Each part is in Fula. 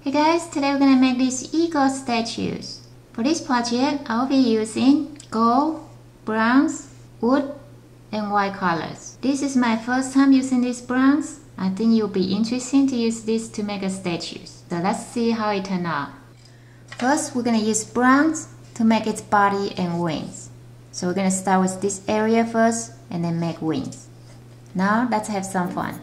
Hey guys, today we're gonna make these eagle statues. For this project, I'll be using gold, bronze, wood, and white colors. This is my first time using these bronze. I think you'll be interesting to use this to make a statues. So let's see how it turned out. First, we're gonna use bronze to make its body and wings. So we're gonna start with this area first and then make wings. Now let's have some fun.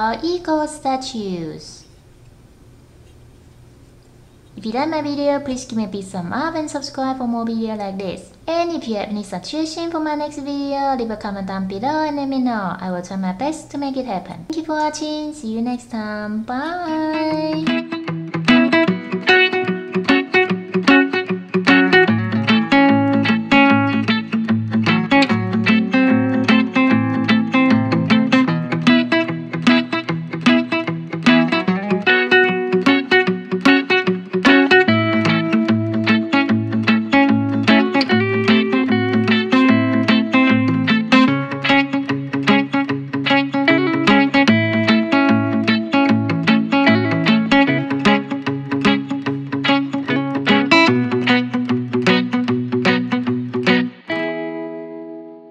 our eagle statues. If you like my video, please give me a big thumb up and subscribe for more videos like this. And if you have any suggestion for my next video, leave a comment down below and let me know. I will try my best to make it happen. Thank you for watching. See you next time. Bye!